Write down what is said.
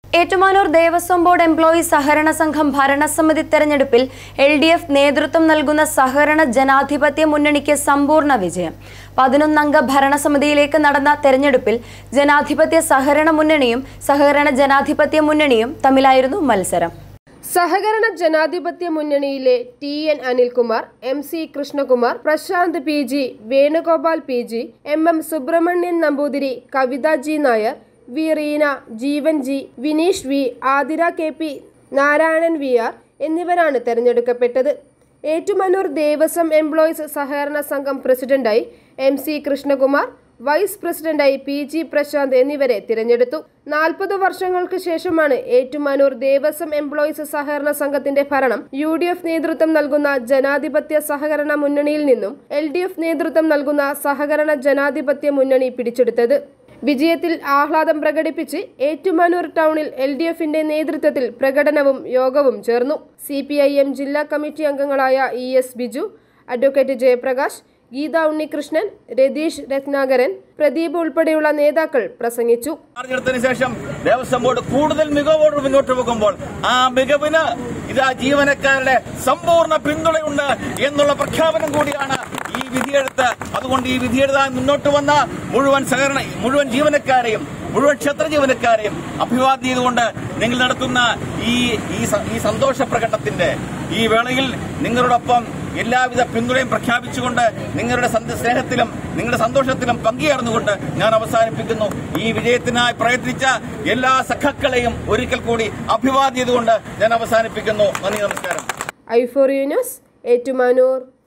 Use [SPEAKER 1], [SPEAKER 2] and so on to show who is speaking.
[SPEAKER 1] Ettumanoor Devaswom board employees സഹകരണ സംഘം ഭരണസമിതി തെരഞ്ഞെടുപ്പിൽ LDF നേതൃത്വം നൽകുന്ന സഹകരണ ജനാധിപത്യ മുന്നണിക്ക് സമ്പൂർണ്ണ വിജയം. 11 അംഗ ഭരണസമിതിയിലേക്ക് നടന്ന തെരഞ്ഞെടുപ്പിൽ ജനാധിപത്യ സഹകരണ മുന്നണിയും സഹകരണ ജനാധിപത്യ മുന്നണിയും തമ്മിലായിരുന്നു മത്സരം.
[SPEAKER 2] സഹകരണ ജനാധിപത്യ മുന്നണിയിലെ TN Anilkumar, MC Krishnakumar, Prashant PG, Venugopal PG, MM Subramanian Namboothiri, കവിത G നായർ, V റീന, ജീവൻ G, Vineesh V, Athira KP, Narayanan VR എന്നിവരാണ് തെരഞ്ഞെടുക്കപ്പെട്ടത്. ഏറ്റുമാനൂർ ദേവസ്വം എംപ്ലോയീസ് സഹകരണ സംഘം പ്രസിഡന്റായി MC കൃഷ്ണകുമാർ, വൈസ് പ്രസിഡന്റായി PG പ്രശാന്ത് എന്നിവരെ തിരഞ്ഞെടുത്തു. 40 വർഷങ്ങൾക്ക് ശേഷമാണ് ഏറ്റുമാനൂർ ദേവസ്വം എംപ്ലോയീസ് സഹകരണ സംഘത്തിന്റെ ഭരണം UDF നേതൃത്വം നൽകുന്ന ജനാധിപത്യ സഹകരണ മുന്നണിയിൽ നിന്നും LDF നേതൃത്വം നൽകുന്ന സഹകരണ ജനാധിപത്യ മുന്നണി പിടിച്ചെടുത്തത്. വിജയത്തിൽ ആഹ്ലാദം പ്രകടിപ്പിച്ച് ഏറ്റുമാനൂർ ടൗണിൽ LDFന്റെ നേതൃത്വത്തിൽ പ്രകടനവും യോഗവും ചേർന്നു. CPIM ജില്ലാ കമ്മിറ്റി അംഗങ്ങളായ ES ബിജു, അഡ്വക്കേറ്റ് ജയപ്രകാശ്, ഗീത ഉണ്ണികൃഷ്ണൻ, രതീഷ് രത്നാകരൻ, പ്രദീപ് ഉൾപ്പെടെയുള്ള നേതാക്കൾ പ്രസംഗിച്ചു.
[SPEAKER 3] ശേഷം ദേവസ്വം ബോർഡ് കൂടുതൽ മികവോട് മുന്നോട്ട് പോകുമ്പോൾ ആ മികവിന് ഇതാ ജീവനക്കാരുടെ സമ്പൂർണ്ണ പിന്തുണയുണ്ട് എന്നുള്ള പ്രഖ്യാപനം കൂടിയാണ് ഈ വിധിയെഴുത്ത്. അതുകൊണ്ട് ഈ വിധിയെഴുതാൻ മുന്നോട്ട് വന്ന മുഴുവൻ ജീവനക്കാരെയും മുഴുവൻ ക്ഷേത്ര ജീവനക്കാരെയും അഭിവാദ്യം ചെയ്തുകൊണ്ട് നിങ്ങൾ നടത്തുന്ന ഈ സന്തോഷ പ്രകടനത്തിന്റെ ഈ വേളയിൽ നിങ്ങളോടൊപ്പം എല്ലാവിധ പിന്തുണയും പ്രഖ്യാപിച്ചുകൊണ്ട് നിങ്ങളുടെ സ്നേഹത്തിലും നിങ്ങളുടെ സന്തോഷത്തിലും പങ്കുചേർന്നുകൊണ്ട് ഞാൻ അവസാനിപ്പിക്കുന്നു. ഈ വിജയത്തിനായി പ്രയത്നിച്ച എല്ലാ സഖാക്കളെയും ഒരിക്കൽ കൂടി അഭിവാദ്യം ചെയ്തുകൊണ്ട് ഞാൻ അവസാനിപ്പിക്കുന്നു. നന്ദി, നമസ്കാരം.
[SPEAKER 2] i4U news, Ettumanoor.